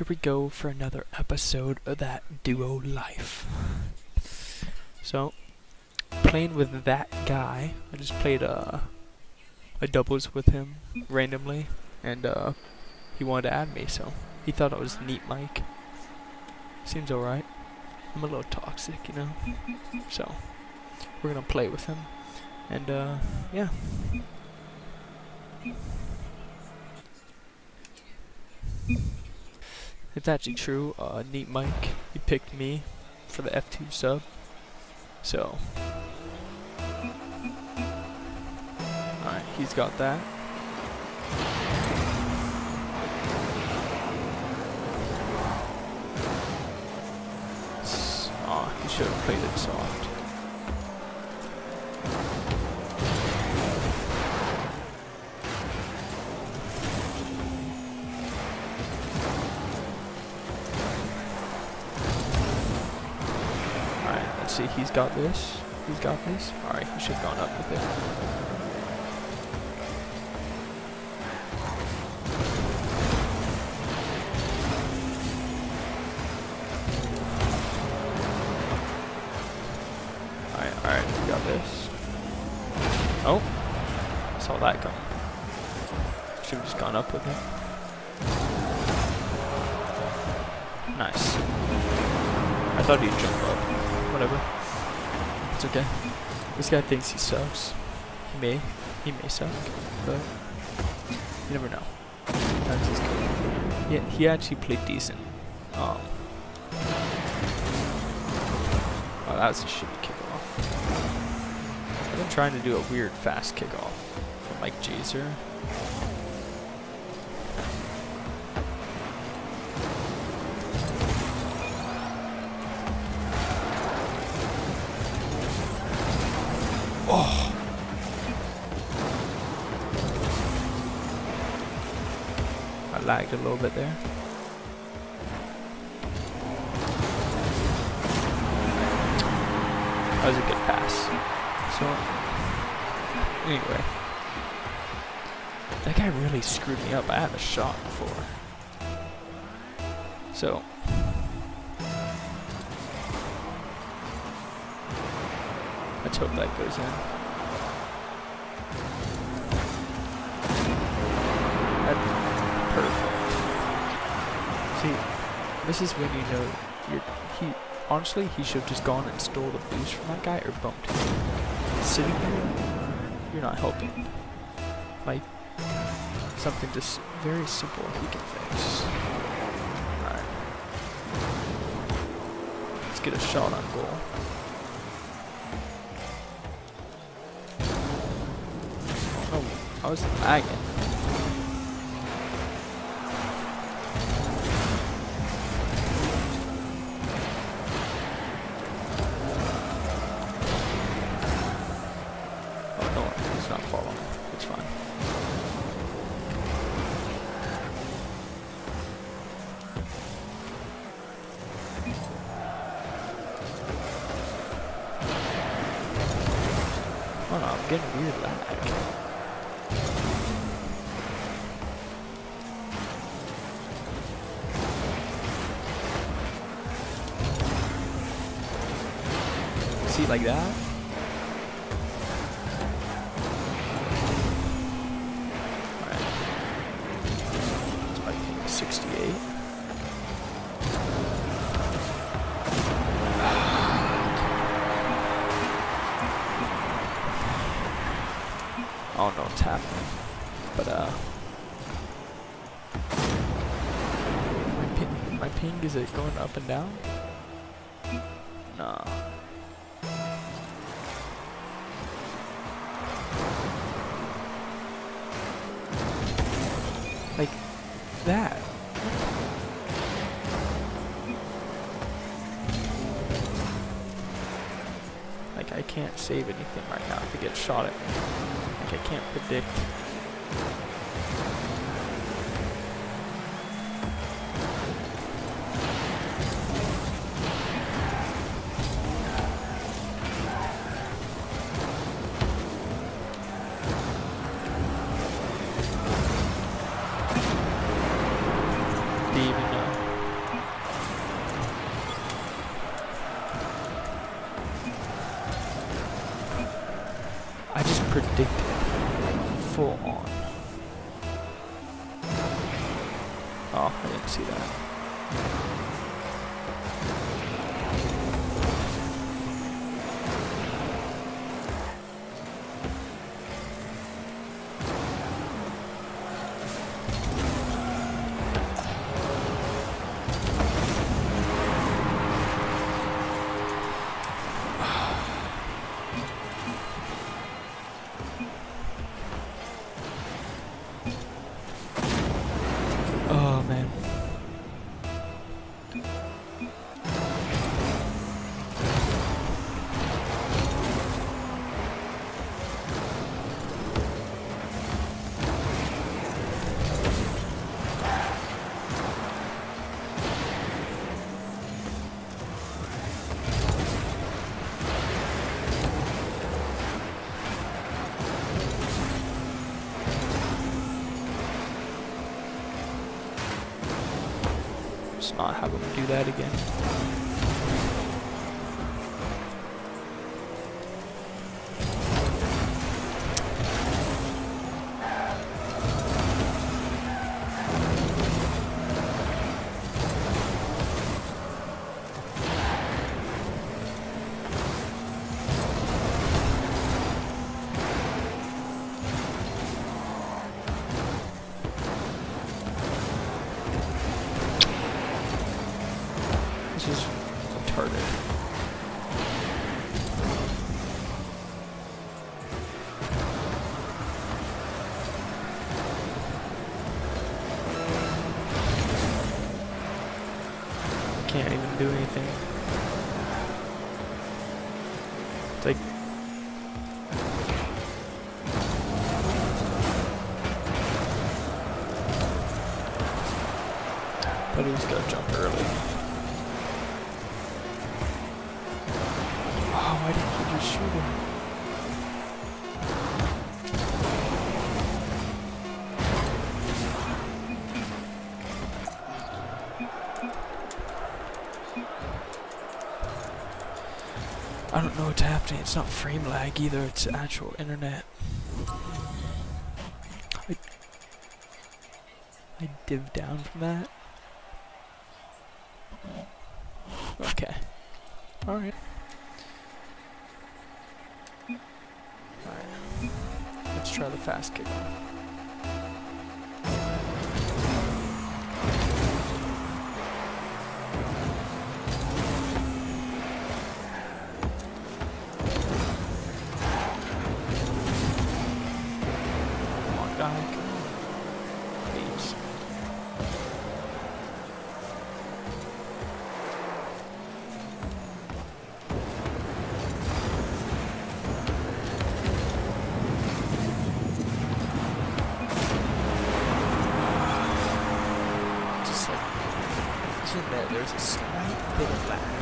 we go for another episode of that duo life. So, playing with that guy, I just played a doubles with him randomly, and he wanted to add me, so he thought I was NeatMike. Seems alright. I'm a little toxic, you know, so we're gonna play with him, and yeah. It's actually true, NeatMike, he picked me for the F2's sub, so alright, he's got that. Aw, he should have played it soft. See, he's got this. He's got this. Alright, he should have gone up with it. Alright, we got this. Oh! Saw that coming. Should have just gone up with it. Nice. I thought he'd jump up. Whatever. It's okay. This guy thinks he sucks. He may suck, but you never know. That's his good. Yeah, he actually played decent. Oh, that was a shitty kickoff. I've been trying to do a weird fast kickoff from like Jazer. Oh. I lagged a little bit there. That was a good pass. So, anyway. That guy really screwed me up. I had a shot before. So. Let's hope that goes in. That's perfect. See, this is when you know honestly, he should have just gone and stole the boost from that guy or bumped him. Sitting here, you're not helping. Like, something just very simple he can fix. Alright. Let's get a shot on goal. I was lagging. Oh no, he's not following. It's fine. Oh no, I'm getting weird lag. See, like that? Alright. It's my ping 68. I don't know what's happening. But my ping, is it going up and down? Nah. Like that. Like I can't save anything right now if it gets shot at me. Like I can't predict. Do you even know? addicted. Full on. Oh, I didn't see that. Oh man. Let's not have him do that again. This is retarded. Can't even do anything. It's like but he's gotta jump early. Oh, why didn't you just shoot him? I don't know what's happening. It's not frame lag either. It's actual internet. I div down from that. Okay. Alright. Alright. Let's try the fast kick. Come on, guy. Come on. Please. There's a slight bit of lag.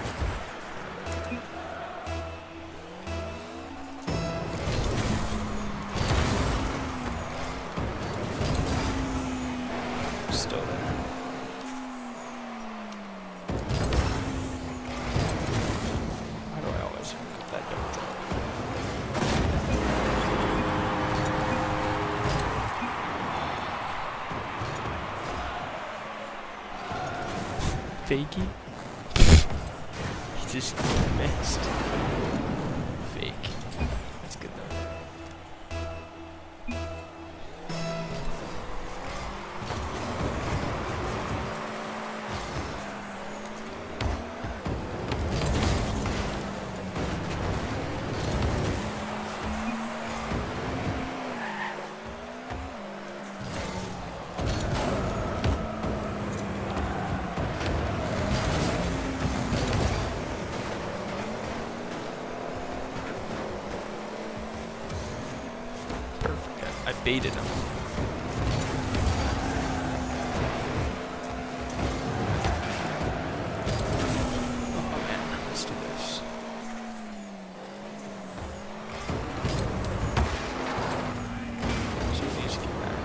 Still there. Why do I always get that double jump? Fakey? He just missed. Fake. That's good though. I baited him. Oh man, let's do this. So he needs to get back.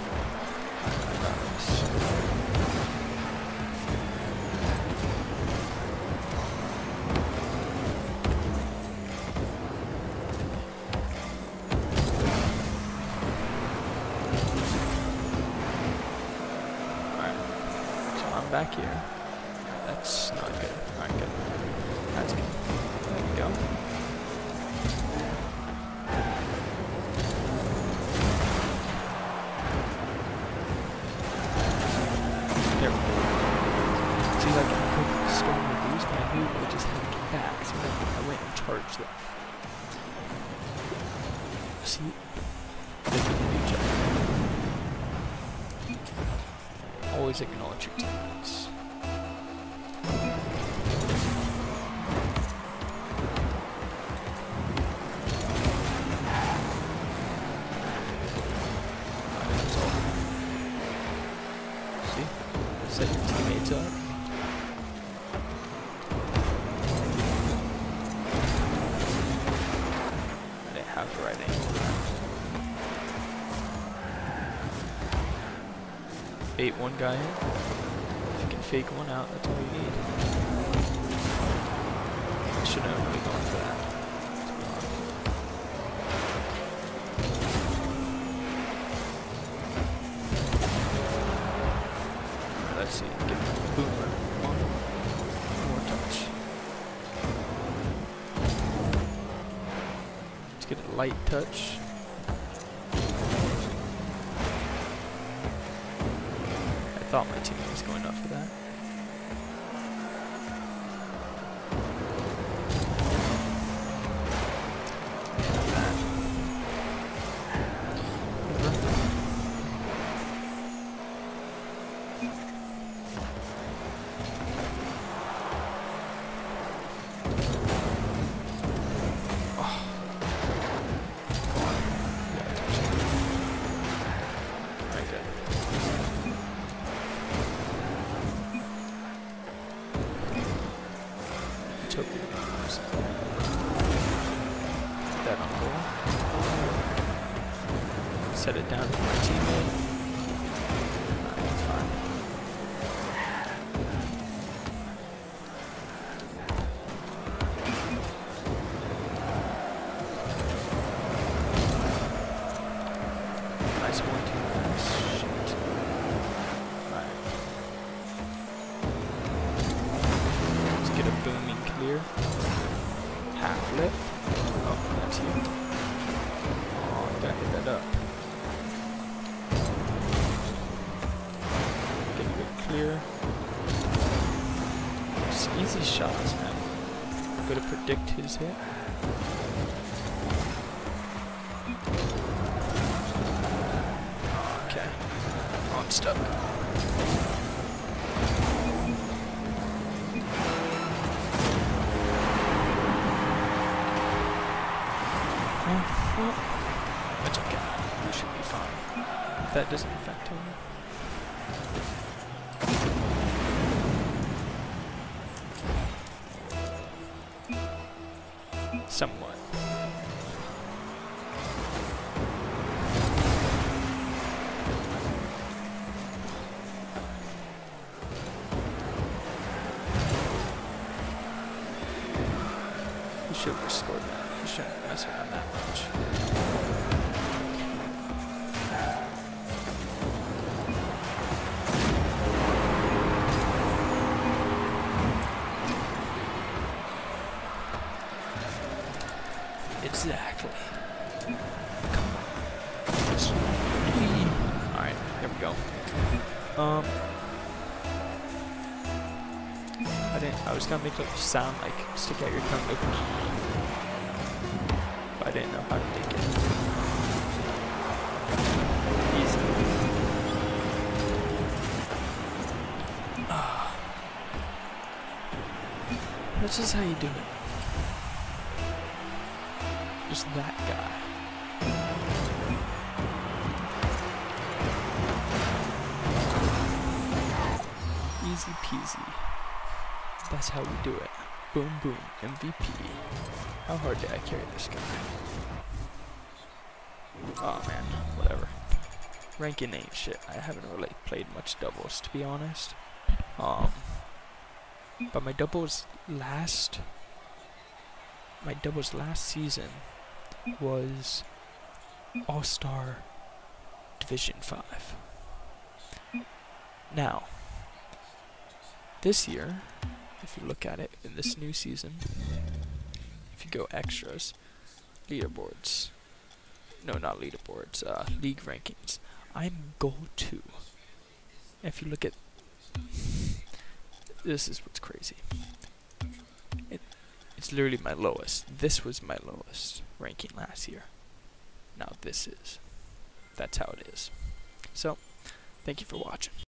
I got this. back here. That's not good. Alright, good. That's good. There we go. There we go. See, like, I could storm the boost, but I knew it would just have to get back, so I went and charged them. See? Always acknowledge your teammates. See? Set your teammates up. I didn't have the right angle. Bait one guy in. If you can fake one out, that's all you need. I should have really gone for that. Let's see, get the boomer. One more touch. Let's get a light touch. I thought my teammate was going up for that. That on goal. Set it down for my teammate. That's fine. Nice one, team. Shit. Alright. Let's get a booming clear. Half lip. Oh, that's you. Oh, I gotta hit that up. Get a good clear. Just easy shots, man. I'm gonna predict his hit. Okay. Oh, I'm stuck. It's okay. We should be fine. That doesn't affect him. Somewhat. We should have restored that. We shouldn't mess around that much. Exactly. Alright, there we go. I was gonna make it sound like stick out your tongue like, but I didn't know how to make it. Easy. That's just how you do it. Just that guy. Easy peasy. That's how we do it. Boom boom, MVP. How hard did I carry this guy? Oh man, whatever. Ranking ain't shit. I haven't really played much doubles, to be honest. But my doubles last season was All-Star Division 5. Now, This year, if you look at it in this new season, if you go extras, leaderboards, no, not leaderboards, league rankings, I'm gold 2. If you look at, this is what's crazy. It's literally my lowest. This was my lowest ranking last year. Now this is. That's how it is. So, thank you for watching.